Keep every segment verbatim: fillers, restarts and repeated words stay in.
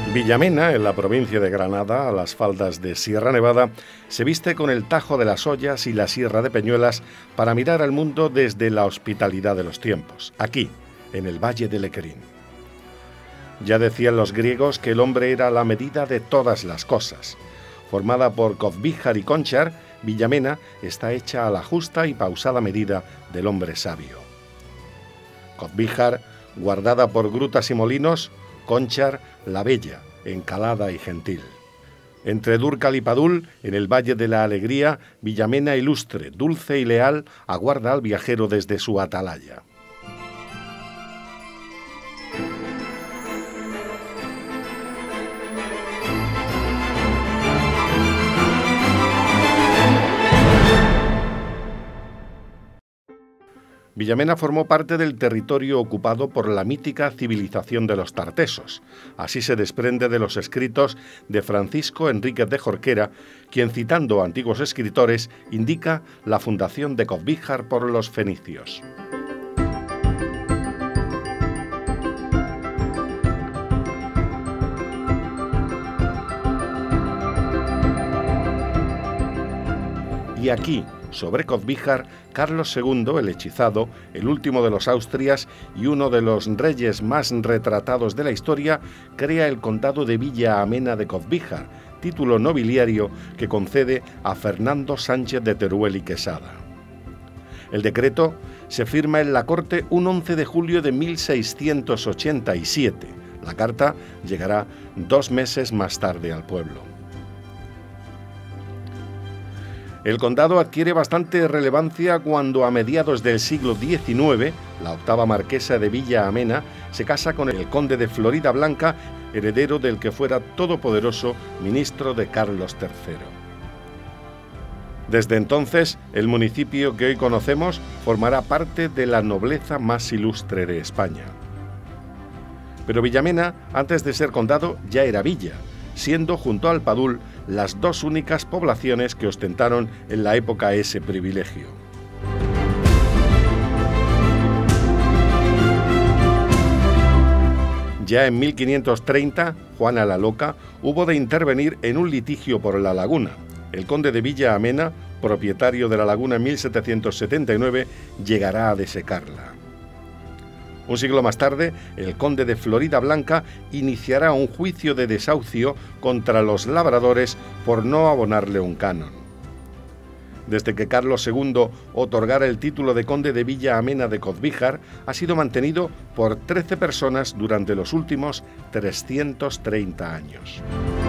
Villamena, en la provincia de Granada, a las faldas de Sierra Nevada, se viste con el Tajo de las Ollas y la Sierra de Peñuelas para mirar al mundo desde la hospitalidad de los tiempos, aquí, en el Valle de Lequerín. Ya decían los griegos que el hombre era la medida de todas las cosas. Formada por Codbíjar y Conchar, Villamena está hecha a la justa y pausada medida del hombre sabio. Codbíjar, guardada por grutas y molinos; Conchar, la bella, encalada y gentil. Entre Dúrcal y Padul, en el Valle de la Alegría, Villamena ilustre, dulce y leal, aguarda al viajero desde su atalaya. Villamena formó parte del territorio ocupado por la mítica civilización de los tartesos. Así se desprende de los escritos de Francisco Enríquez de Jorquera, quien, citando a antiguos escritores, indica la fundación de Codbíjar por los fenicios. Y aquí, sobre Codbíjar, Carlos segundo, el hechizado, el último de los Austrias y uno de los reyes más retratados de la historia, crea el condado de Villa Amena de Codbíjar, título nobiliario que concede a Fernando Sánchez de Teruel y Quesada. El decreto se firma en la corte un once de julio de mil seiscientos ochenta y siete. La carta llegará dos meses más tarde al pueblo. El condado adquiere bastante relevancia cuando, a mediados del siglo diecinueve, la octava marquesa de Villa Amena se casa con el conde de Floridablanca, heredero del que fuera todopoderoso ministro de Carlos tercero. Desde entonces, el municipio que hoy conocemos formará parte de la nobleza más ilustre de España. Pero Villamena, antes de ser condado, ya era villa, siendo junto al Padul las dos únicas poblaciones que ostentaron en la época ese privilegio. Ya en mil quinientos treinta, Juana la Loca hubo de intervenir en un litigio por la laguna. El conde de Villa Amena, propietario de la laguna en mil setecientos setenta y nueve, llegará a desecarla. Un siglo más tarde, el conde de Floridablanca iniciará un juicio de desahucio contra los labradores por no abonarle un canon. Desde que Carlos segundo otorgara el título de conde de Villa Amena de Codbíjar, ha sido mantenido por trece personas durante los últimos trescientos treinta años.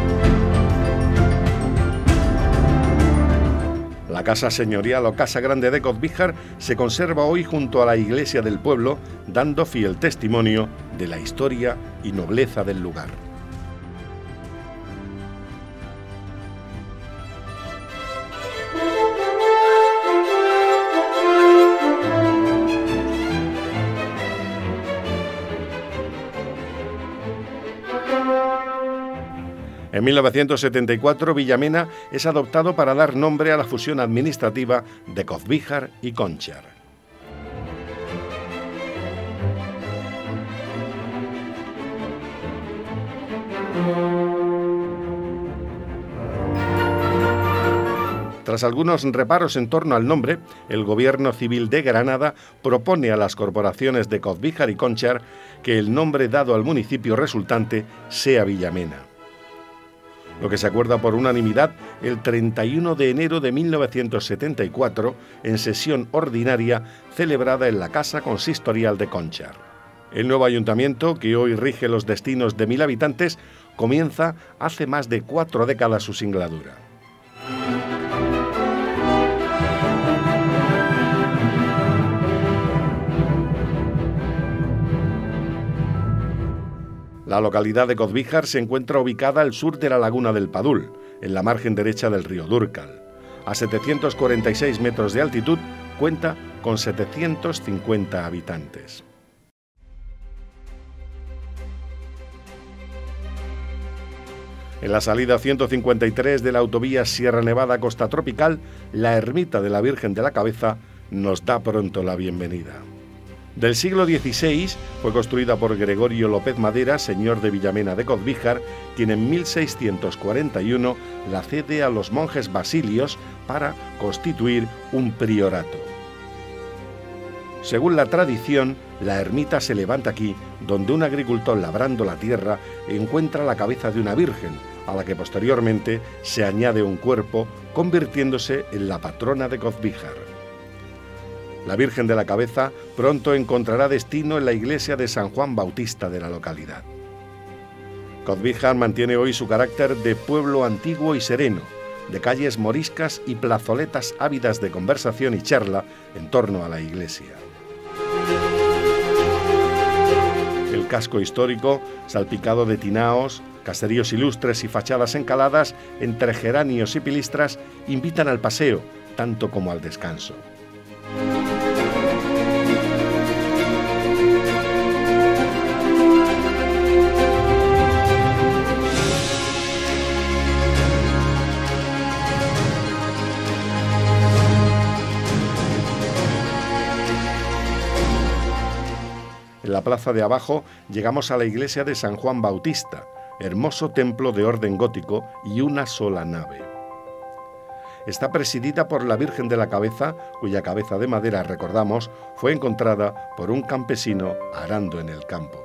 La casa señorial o casa grande de Codbíjar se conserva hoy junto a la iglesia del pueblo, dando fiel testimonio de la historia y nobleza del lugar. En mil novecientos setenta y cuatro, Villamena es adoptado para dar nombre a la fusión administrativa de Codbíjar y Conchar. Tras algunos reparos en torno al nombre, el Gobierno Civil de Granada propone a las corporaciones de Codbíjar y Conchar que el nombre dado al municipio resultante sea Villamena, lo que se acuerda por unanimidad el treinta y uno de enero de mil novecientos setenta y cuatro, en sesión ordinaria celebrada en la Casa Consistorial de Conchar. El nuevo ayuntamiento, que hoy rige los destinos de mil habitantes, comienza hace más de cuatro décadas su singladura. La localidad de Codbíjar se encuentra ubicada al sur de la laguna del Padul, en la margen derecha del río Dúrcal. A setecientos cuarenta y seis metros de altitud, cuenta con setecientos cincuenta habitantes. En la salida ciento cincuenta y tres de la autovía Sierra Nevada Costa Tropical, la ermita de la Virgen de la Cabeza nos da pronto la bienvenida. Del siglo dieciséis fue construida por Gregorio López Madera, señor de Villamena de Codbíjar, quien en mil seiscientos cuarenta y uno la cede a los monjes basilios para constituir un priorato. Según la tradición, la ermita se levanta aquí, donde un agricultor labrando la tierra encuentra la cabeza de una virgen, a la que posteriormente se añade un cuerpo, convirtiéndose en la patrona de Codbíjar. La Virgen de la Cabeza pronto encontrará destino en la iglesia de San Juan Bautista de la localidad. Codbíjar mantiene hoy su carácter de pueblo antiguo y sereno, de calles moriscas y plazoletas ávidas de conversación y charla en torno a la iglesia. El casco histórico, salpicado de tinaos, caseríos ilustres y fachadas encaladas entre geranios y pilistras, invitan al paseo, tanto como al descanso. En la plaza de abajo llegamos a la iglesia de San Juan Bautista, hermoso templo de orden gótico y una sola nave. Está presidida por la Virgen de la Cabeza, cuya cabeza de madera, recordamos, fue encontrada por un campesino arando en el campo.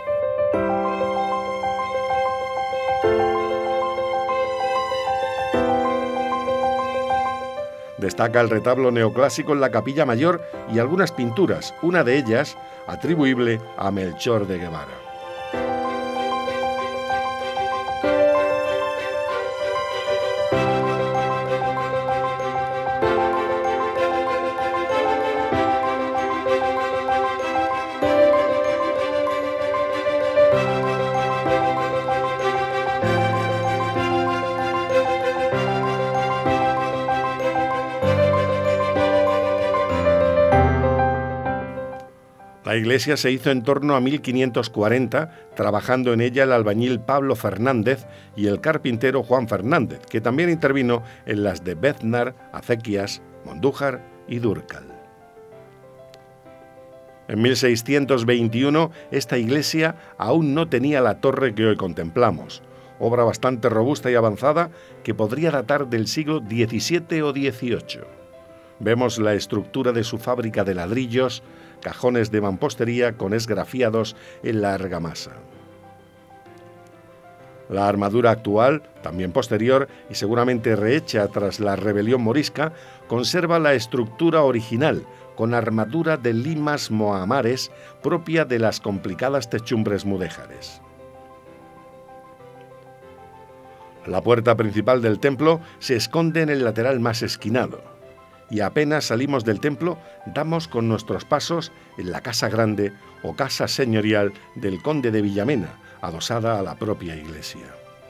Destaca el retablo neoclásico en la capilla mayor y algunas pinturas, una de ellas atribuible a Melchor de Guevara. La iglesia se hizo en torno a mil quinientos cuarenta, trabajando en ella el albañil Pablo Fernández y el carpintero Juan Fernández, que también intervino en las de Beznar, Acequias, Mondújar y Dúrcal. En mil seiscientos veintiuno, esta iglesia aún no tenía la torre que hoy contemplamos, obra bastante robusta y avanzada que podría datar del siglo diecisiete o dieciocho. Vemos la estructura de su fábrica de ladrillos, cajones de mampostería con esgrafiados en la argamasa. La armadura actual, también posterior y seguramente rehecha tras la rebelión morisca, conserva la estructura original, con armadura de limas mohamares propia de las complicadas techumbres mudéjares. La puerta principal del templo se esconde en el lateral más esquinado, y apenas salimos del templo, damos con nuestros pasos en la casa grande o casa señorial del conde de Villamena, adosada a la propia iglesia.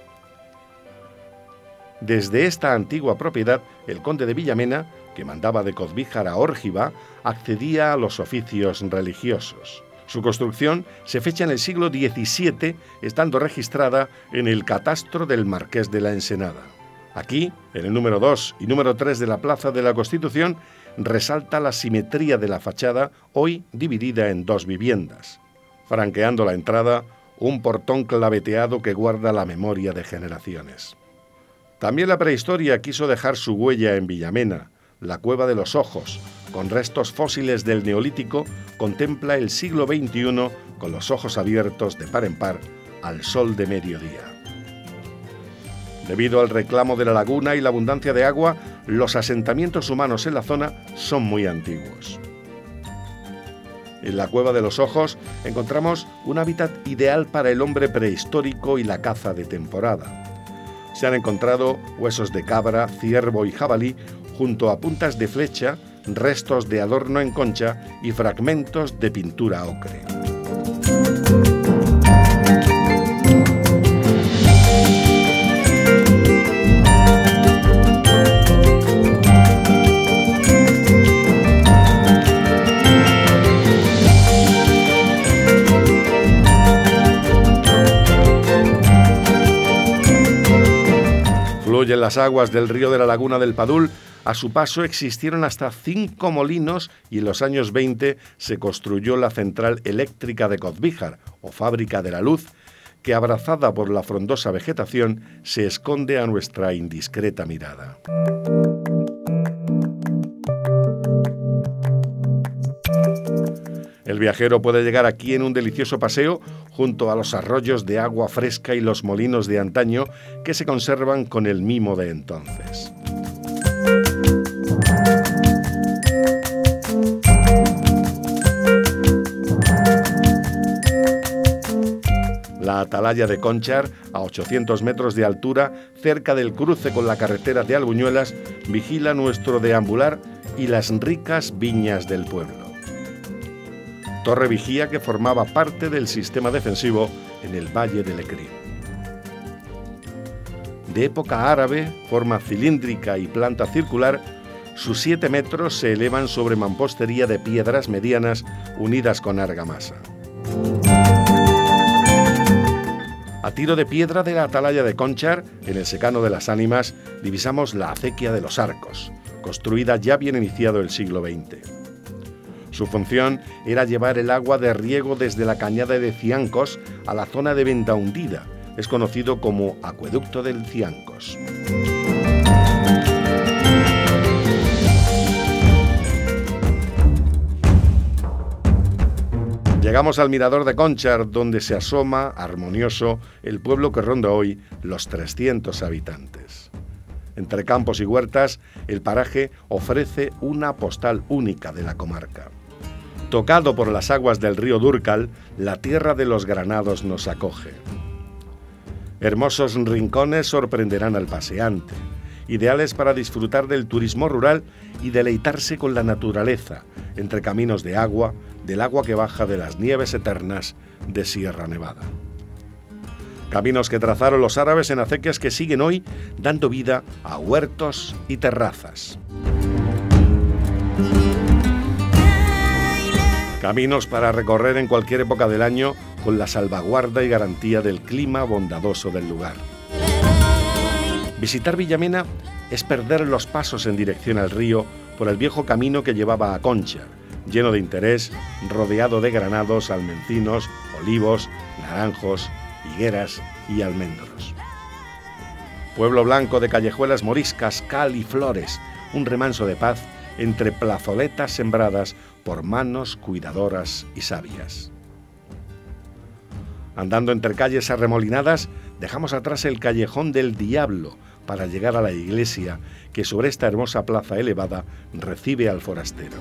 Desde esta antigua propiedad, el conde de Villamena, que mandaba de Codbíjar a Órgiva, accedía a los oficios religiosos. Su construcción se fecha en el siglo diecisiete, estando registrada en el catastro del Marqués de la Ensenada. Aquí, en el número dos y número tres de la Plaza de la Constitución, resalta la simetría de la fachada, hoy dividida en dos viviendas. Franqueando la entrada, un portón claveteado que guarda la memoria de generaciones. También la prehistoria quiso dejar su huella en Villamena. La Cueva de los Ojos, con restos fósiles del Neolítico, contempla el siglo veintiuno con los ojos abiertos de par en par al sol de mediodía. Debido al reclamo de la laguna y la abundancia de agua, los asentamientos humanos en la zona son muy antiguos. En la Cueva de los Ojos encontramos un hábitat ideal para el hombre prehistórico y la caza de temporada. Se han encontrado huesos de cabra, ciervo y jabalí junto a puntas de flecha, restos de adorno en concha y fragmentos de pintura ocre. fluyen las aguas del río de la Laguna del Padul, a su paso existieron hasta cinco molinos y en los años veinte se construyó la central eléctrica de Codbíjar, o Fábrica de la Luz, que abrazada por la frondosa vegetación se esconde a nuestra indiscreta mirada. El viajero puede llegar aquí en un delicioso paseo junto a los arroyos de agua fresca y los molinos de antaño que se conservan con el mimo de entonces. La atalaya de Conchar, a ochocientos metros de altura, cerca del cruce con la carretera de Albuñuelas, vigila nuestro deambular y las ricas viñas del pueblo. Torre vigía que formaba parte del sistema defensivo en el Valle de Lecrín. De época árabe, forma cilíndrica y planta circular, sus siete metros se elevan sobre mampostería de piedras medianas unidas con argamasa. A tiro de piedra de la atalaya de Conchar, en el secano de las Ánimas, divisamos la acequia de los Arcos, construida ya bien iniciado el siglo veinte. Su función era llevar el agua de riego desde la cañada de Ciancos a la zona de Venta Hundida. Es conocido como Acueducto del Ciancos. Llegamos al mirador de Conchar, donde se asoma, armonioso, el pueblo que ronda hoy los trescientos habitantes. Entre campos y huertas, el paraje ofrece una postal única de la comarca. Tocado por las aguas del río Dúrcal, la tierra de los granados nos acoge. Hermosos rincones sorprenderán al paseante, ideales para disfrutar del turismo rural y deleitarse con la naturaleza, entre caminos de agua, del agua que baja de las nieves eternas de Sierra Nevada. Caminos que trazaron los árabes en acequias que siguen hoy dando vida a huertos y terrazas. Caminos para recorrer en cualquier época del año con la salvaguarda y garantía del clima bondadoso del lugar. Visitar Villamena es perder los pasos en dirección al río por el viejo camino que llevaba a Conchar, lleno de interés, rodeado de granados, almencinos, olivos, naranjos, higueras y almendros. Pueblo blanco de callejuelas moriscas, cal y flores, un remanso de paz entre plazoletas sembradas por manos cuidadoras y sabias. Andando entre calles arremolinadas, dejamos atrás el Callejón del Diablo para llegar a la iglesia que sobre esta hermosa plaza elevada recibe al forastero.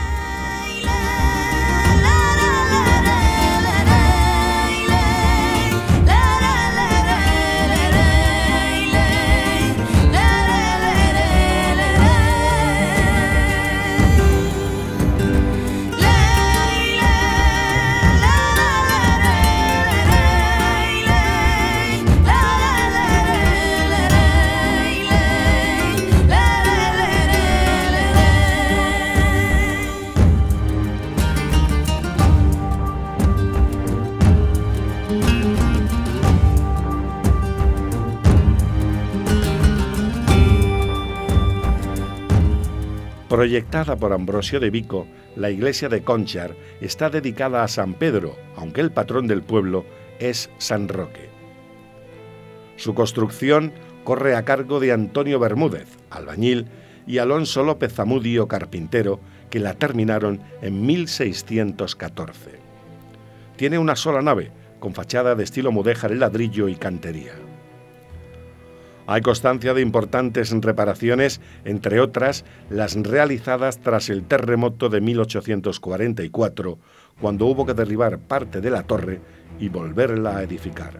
Proyectada por Ambrosio de Vico, la iglesia de Conchar está dedicada a San Pedro, aunque el patrón del pueblo es San Roque. Su construcción corre a cargo de Antonio Bermúdez, albañil, y Alonso López Zamudio, carpintero, que la terminaron en mil seiscientos catorce. Tiene una sola nave, con fachada de estilo mudéjar en ladrillo y cantería. Hay constancia de importantes reparaciones, entre otras las realizadas tras el terremoto de mil ochocientos cuarenta y cuatro, cuando hubo que derribar parte de la torre y volverla a edificar.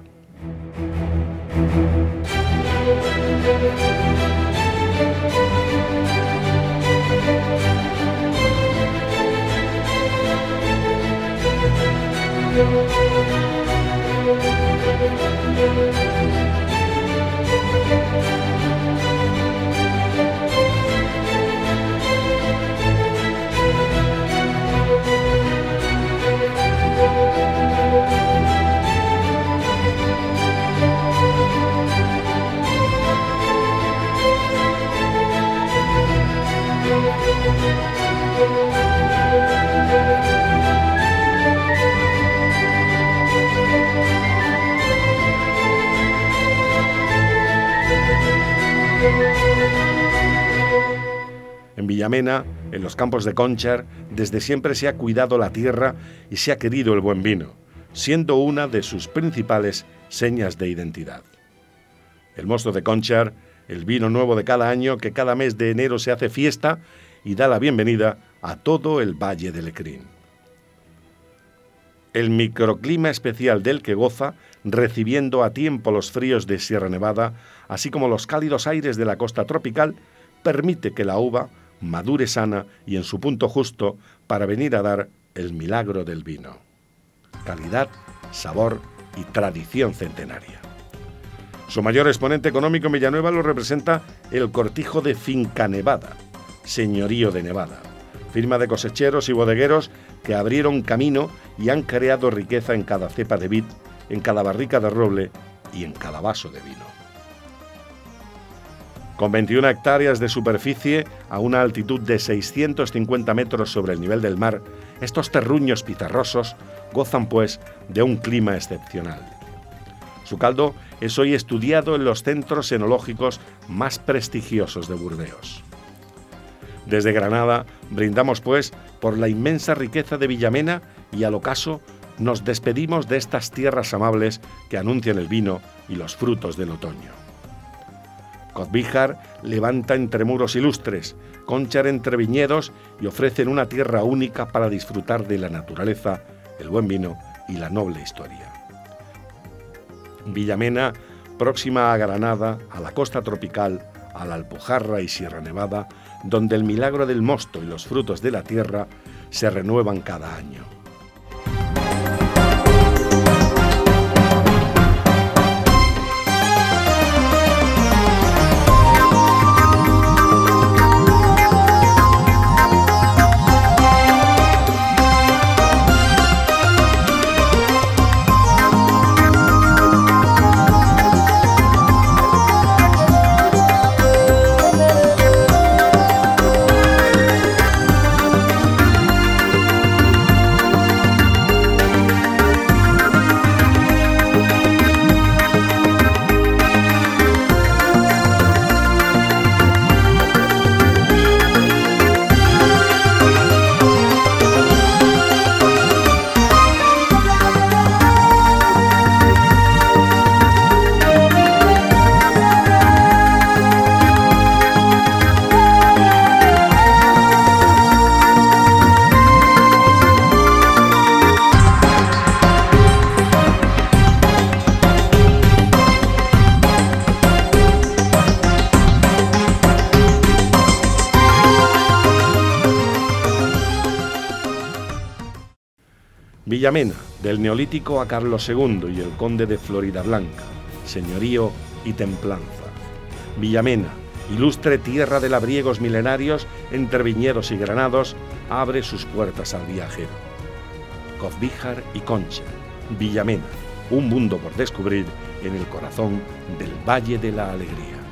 En Villamena, en los campos de Conchar, desde siempre se ha cuidado la tierra y se ha querido el buen vino, siendo una de sus principales señas de identidad. El mosto de Conchar, el vino nuevo de cada año, que cada mes de enero se hace fiesta y da la bienvenida a todo el Valle del Lecrín. El microclima especial del que goza, recibiendo a tiempo los fríos de Sierra Nevada, así como los cálidos aires de la costa tropical, permite que la uva madure sana y en su punto justo para venir a dar el milagro del vino. Calidad, sabor y tradición centenaria. Su mayor exponente económico en Villanueva lo representa el Cortijo de Finca Nevada, Señorío de Nevada, firma de cosecheros y bodegueros que abrieron camino y han creado riqueza en cada cepa de vid, en cada barrica de roble y en cada vaso de vino. Con veintiuna hectáreas de superficie a una altitud de seiscientos cincuenta metros sobre el nivel del mar, estos terruños pizarrosos gozan, pues, de un clima excepcional. Su caldo es hoy estudiado en los centros enológicos más prestigiosos de Burdeos. Desde Granada brindamos, pues, por la inmensa riqueza de Villamena y al ocaso nos despedimos de estas tierras amables que anuncian el vino y los frutos del otoño. Codbíjar levanta entre muros ilustres, Conchar entre viñedos y ofrecen una tierra única para disfrutar de la naturaleza, el buen vino y la noble historia. Villamena, próxima a Granada, a la costa tropical, a la Alpujarra y Sierra Nevada, donde el milagro del mosto y los frutos de la tierra se renuevan cada año. Villamena, del Neolítico a Carlos segundo y el Conde de Floridablanca, señorío y templanza. Villamena, ilustre tierra de labriegos milenarios, entre viñedos y granados, abre sus puertas al viajero. Codbíjar y Conchar, Villamena, un mundo por descubrir en el corazón del Valle de la Alegría.